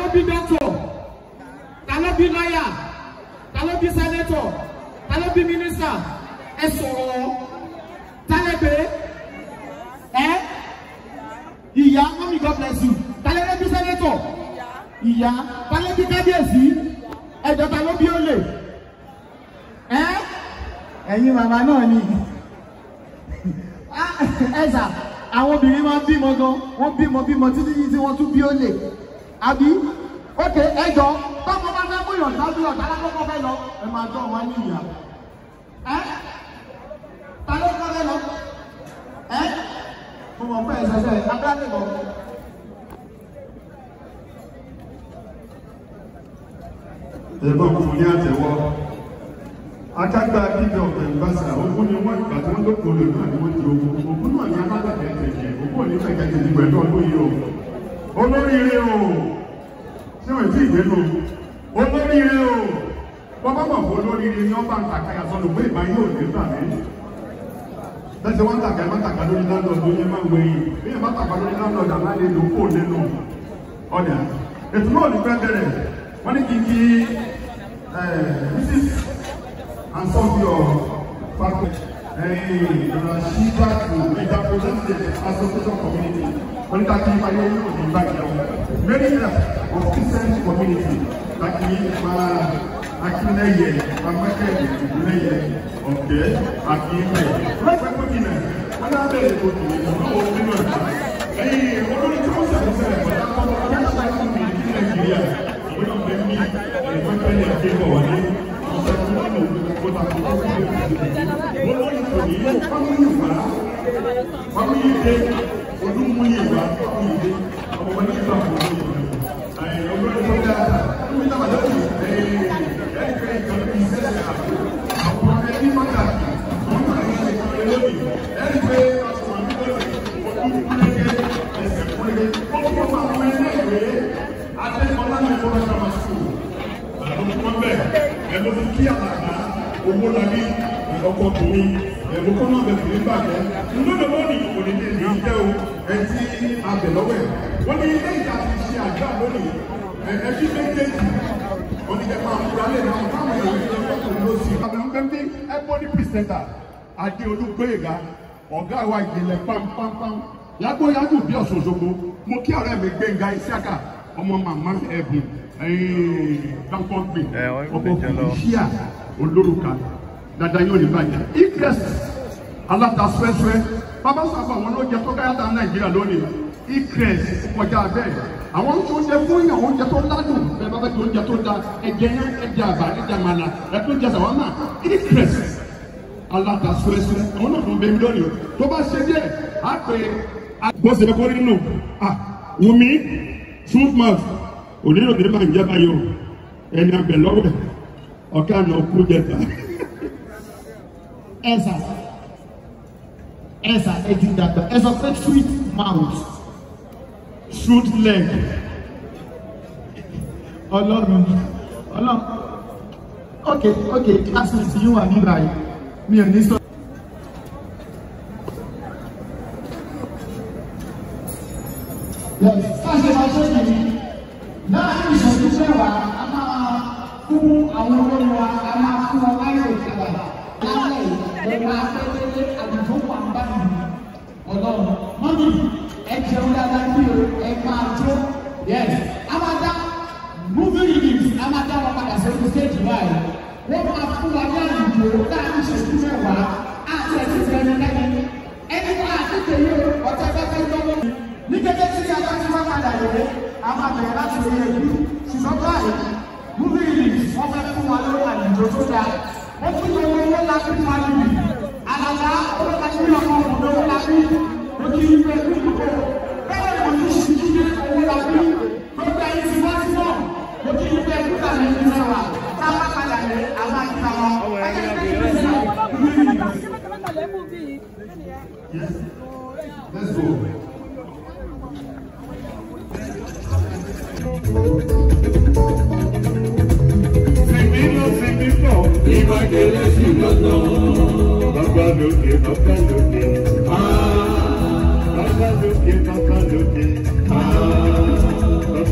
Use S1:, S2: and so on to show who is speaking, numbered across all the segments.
S1: bí dọ́kítọ̀, ta ló bí lọ́yà, ta ló bí sẹ́nẹ́tọ̀, ta ló bí mínísítà, ẹ sọ̀rọ̀ tálẹ́gbẹ́ ìyá mọ́mí God bless you, ta ló bí sẹ́nẹ́tọ̀, ìyá ta ló bí kábíyèsí, ẹ̀jọ̀ ta ló bí olè ẹ̀yin màmá náà ni ẹ̀sà àwọn obìnrin máa ń bímọ gan, wọ́n bímọ títí tí wọ́n tún bí olè àbí ókè ẹ̀jọ̀ tọ́mọ bá fẹ́ mú ìyọ̀tá bí ọ̀tá lákọ́kọ́ fẹ́ lọ ẹ máa tọ́ wọn ní ìyá ta ló kọ́ fẹ́ lọ mo mọ̀ fún ẹ̀sẹ̀sẹ̀ abúlé lọ.
S2: ẹ̀gbọ́n fún ní àtẹ̀wọ́ akágbá bíbẹ̀ ọ̀pẹ̀ ìbáṣà ogún ni wọ́n ìgbà tí wọ́n lóko lè náà ni wọ́n ti ogún náà ní akágbàgbẹ̀ ẹ̀jẹ̀ ogún òní fẹ̀kẹ́ ti di pẹ̀lú ọdún yìí o olóríire o ṣé wọ́n ti ìgbénu olóríire o wọ́n bá mọ̀ fún olóríire ní ọba àtàkàyà sọ̀rọ̀ pé ìbá yóò ní gbà mí lẹ́sẹ̀ wọ́n tàkà ẹ̀ má tàkà lórí láńlọ́ọ̀dù yẹn máa ń wẹ̀yìn bí ẹ̀ má tàkà lórí láńlọ́ọ̀dù àmà lè lò kó nínú ọ̀dà ètò náà ní fẹ́ bẹ̀rẹ̀ wọ́n ní kí Mrs. and some of your faculty Rashida to represent the association community wọ́n ní ká kí ayé yóò ní báyìí many of Christian community láti máa akínlẹ̀yẹ amákẹ́yẹ ìdílẹ̀yẹ ọ̀kẹ́ akínlẹ̀ lọ́pẹ́ kókìnà wọ́n náà bẹ̀rẹ̀ kókìnà lọ́wọ́ nínú ẹ̀ka olórí tí wọ́n ṣàkóṣẹ̀lẹ̀ pẹ̀lú àwọn ọ̀gá ní Nàìjíríà wọ́n náà bẹ̀rẹ̀ ní ìpínlẹ̀ àkẹ́kọ̀ọ́ wà ní family day olúmúyè wá family ọmọ wọn ní ìgbà fún mi ọgbọ́n tó dáa níbi táwọn àjọ ẹ̀ẹ́dẹ́gbẹ́ ìkan ìṣẹ̀lẹ̀ àwọn ẹbí pàtàkì wọn máa ń ṣe ìkan lónìí ẹ̀ẹ́dẹ́gbẹ́ ọ̀sán olúmúlẹ́gẹ́ ẹ̀sẹ̀ fúnlẹ̀ ó kọ́ fún àwọn ẹlẹ́gbẹ̀ẹ́ adékọ́lá ní ìfọwọ́ sọ́mà sùn àlọ́ bẹ́ẹ̀ ẹ̀lọ́ fún kí àlàkà owó labí ọkọ̀ tòmí ẹ̀lọ́ kọ́ náà bẹ̀rẹ̀ ní bàjẹ́ ńlọ́dọ̀ wọ́n ní òní ní ìlú jẹ́ o ẹtí abẹ̀lọ́wẹ̀ wọ́n ní ilé ìta ti ṣe àgbà lónìí ẹbí méjèèjì wọ́n ní kẹfà àkúrálẹ̀ náà káwọn èèyàn ti lọ́wọ́ tó lọ sí. àbẹ̀wọ̀n ẹ̀bọ́dí pìrìsẹ́ńtà Adéolú Gbóyèga ọ̀gá wa ìjìnlẹ̀ pampampan lágbóyájú bí Ọ̀ṣun Òṣogbo mo kí ọ̀rẹ́ mi Gbénga Isiaka ọmọ màmá ẹ̀bùn dáńpọ̀ gbè ọkọ̀ kìíṣíà olórúkà dada yóò ní bàjẹ́ ìkẹsì alátasúẹ́súẹ́ bàbá sábà wọn ló jẹ tó káyàtà Nàìjíríà lónìí ìkẹsì kọjá bẹ́ẹ̀ àwọn oúnjẹ fún yàn oúnjẹ tó ládùn bẹ́ẹ̀ bá bẹ tó oúnjẹ tó da ẹ̀jẹ̀ yẹn ẹ̀jẹ̀ àbá ẹ̀jẹ̀ àmàlà ẹ̀tọ́ jẹ sàwámà ìkẹsì alátasúẹ́súẹ́ àwọn náà tó ń bẹ mí lónìí tó bá ṣe díẹ̀ á pè é. bó ṣe kọ́ nínú Wùmí Smoothmouth ònínú òdìrí máa ń jẹ́ báyìí o ẹni abẹ lọ́wọ́ ọ̀ká àná kú jẹta.
S1: ẹ̀sà ẹ̀jú dàgbà ẹ̀sà pé sweet mouth
S2: sweet leg
S1: ọlọ́run ok classmate yín wà nígbà yìí mi ò ní sọ. sáṣẹ máa ṣe yìí láàrin ìṣẹ́jú mẹ́wàá a máa fún àwọn olórí wa a máa fún wọn láyé ìkàlà lálẹ́ ìgbẹ́ka afẹ́fẹ́lẹ́ àdìgbò wà ń bá yìí ọlọ́run mọ́mí ẹ jẹun dáadáa bí o ẹ máa jó yes a máa dá movie reviews a máa dá wọn padà sórí stage báyìí wọ́n máa fún wa ní àdìgbò láàrin ìṣẹ́jú mẹ́wàá àti ẹ̀sìn ìgbẹ́ni lẹ́yìn ẹni wọn àti tèyí ọ̀tẹ́ fẹ́fẹ́ lọ́wọ́ ní kété tí a bá ti wá padà yòó a máa bẹ̀rẹ̀ láti orí ẹbí ṣùgbọ́n báyìí múlí ìlú wọ́n fẹ́ fún wa lórí àlejò tó dáa ó tún lọ owó láti fún wa níbi àlàlá owó láti rí ọmọ ọmọdé owó láti ó kí ní pé kí ní pé bẹ́ẹ̀ ni mo ti ṣì kí ní owó láti gbogbo ẹni tí wọ́n ti mọ̀ ó kí ní pé kí ní àlẹ́ ní mẹ́wàá tá a bá padà lé àwọn àyíká wọn ẹgbẹ́ pé kí ní sí múlí ìlú.
S2: Let's go.
S3: Ìbákẹ́lẹ́ sí lọ́tọ̀. Bàbá lókè, bàbá lókè. Bàbá lókè, bàbá lókè.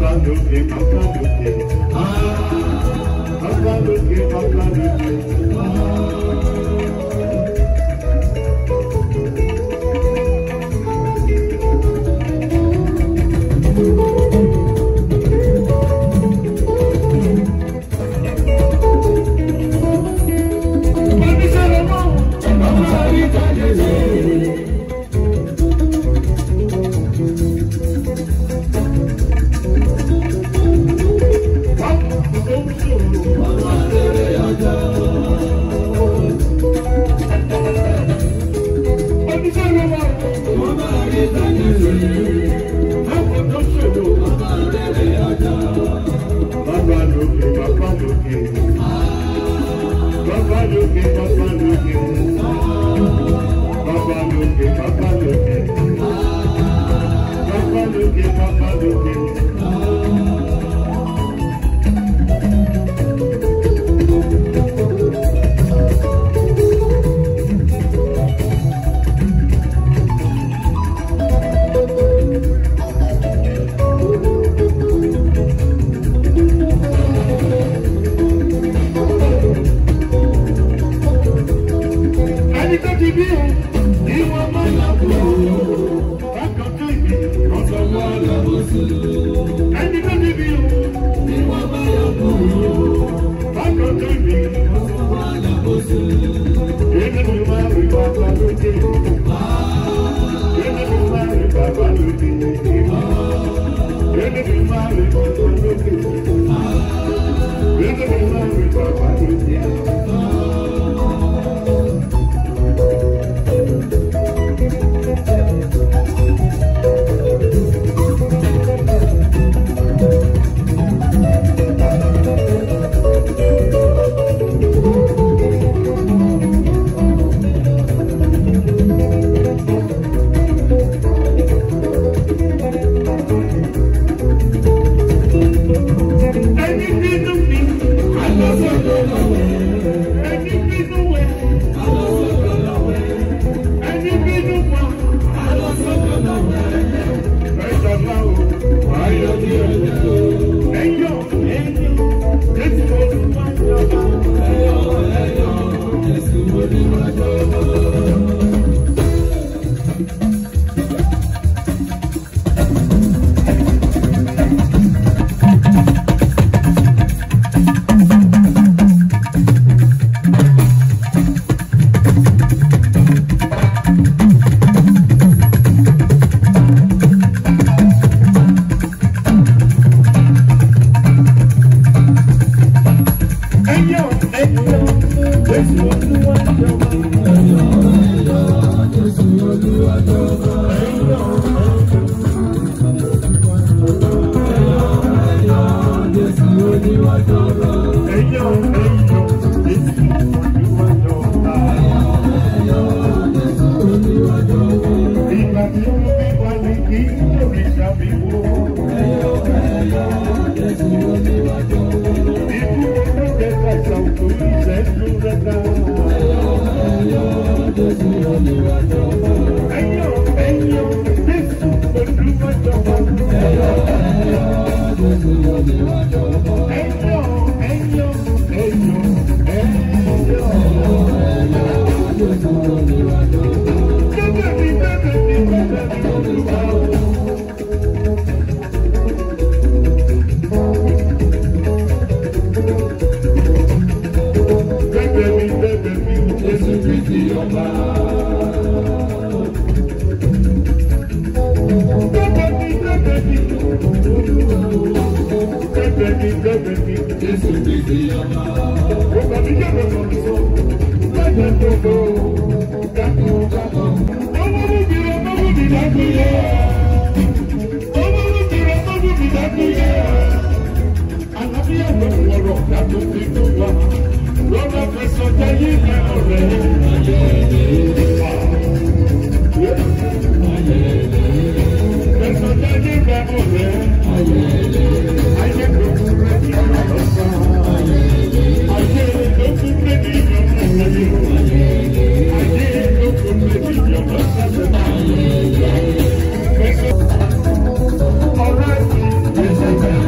S2: All right.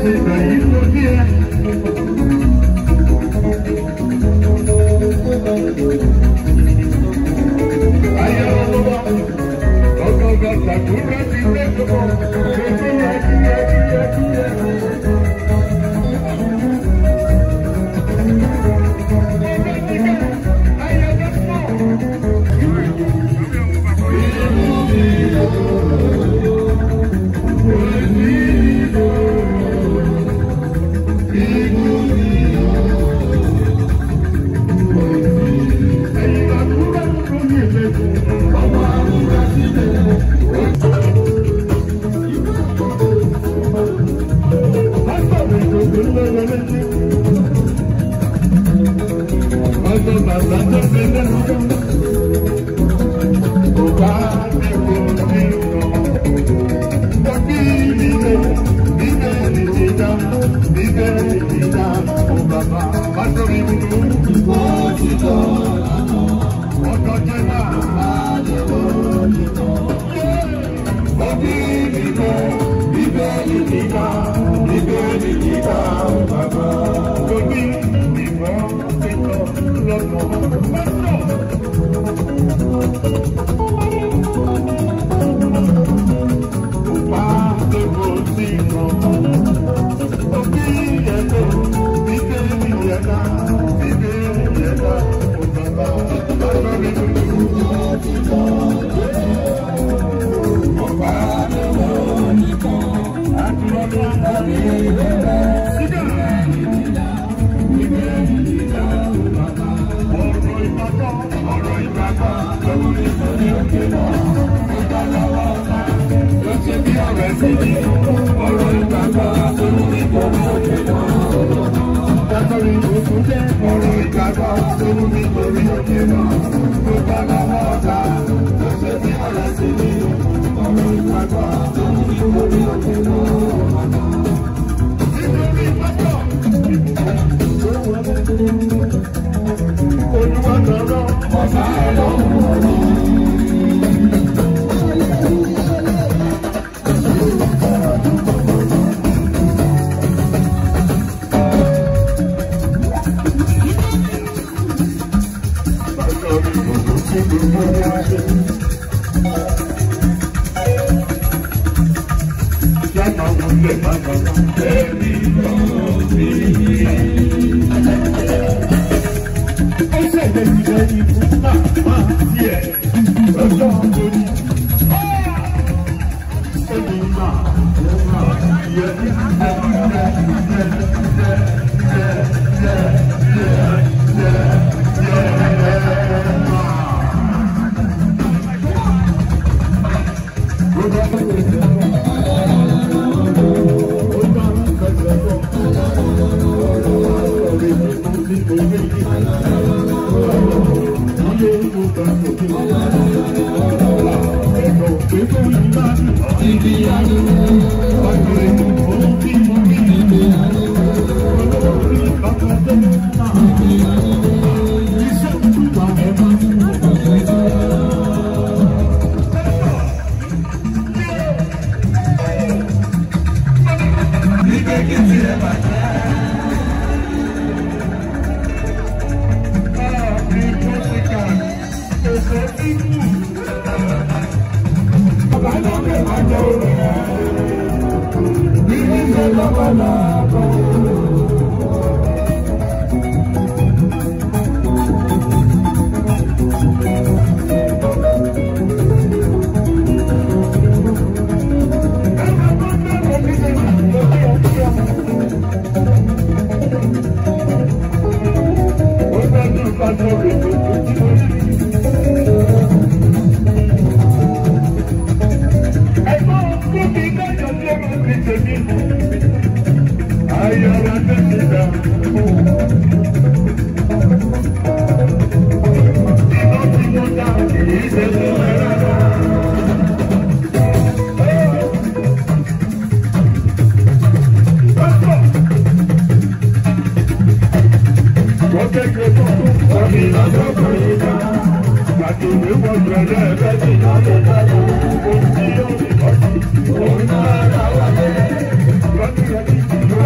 S3: Thank you.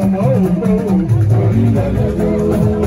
S3: àmọ́ òpó orí lẹ́lẹ́dọ́.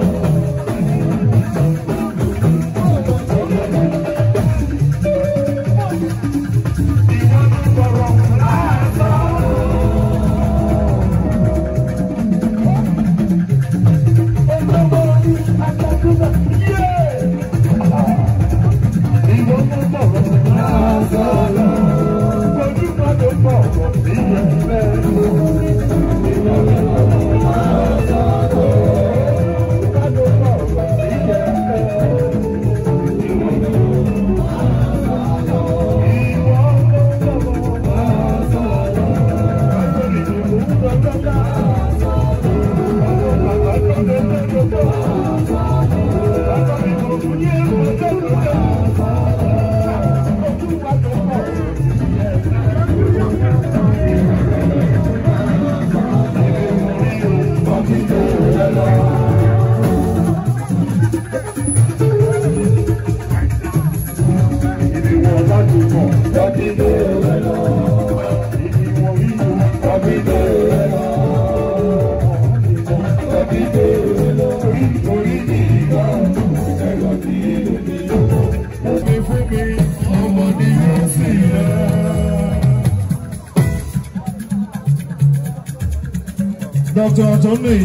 S3: Dr. Anthony.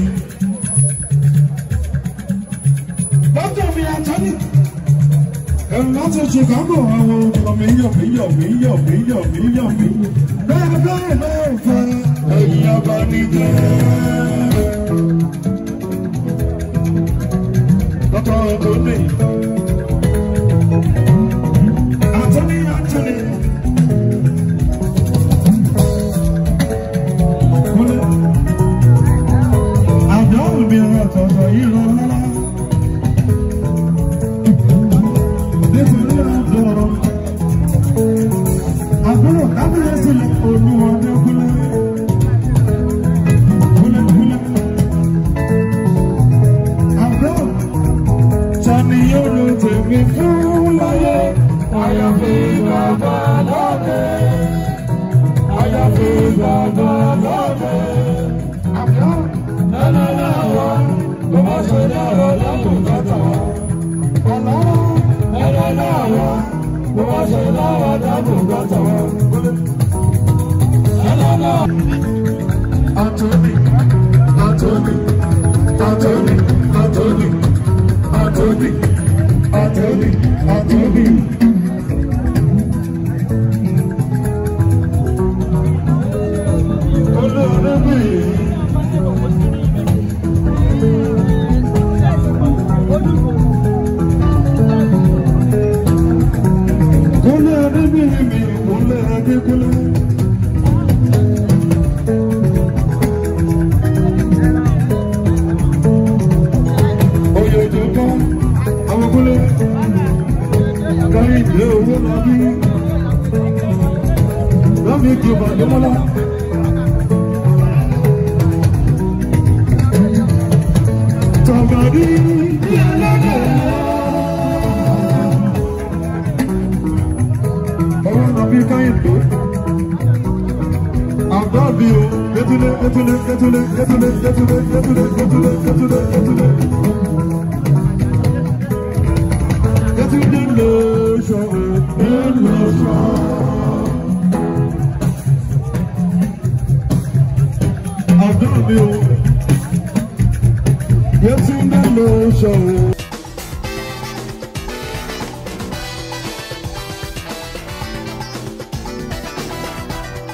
S3: Dr. mi Anthony. Ẹ̀rù láti Chicago àwọn ọmọ mi yọ̀. Bẹ́ẹ̀ fẹ́ ẹ̀yìn abanijẹ́. Dr. Anthony. Anthony. Yes, in the lotion.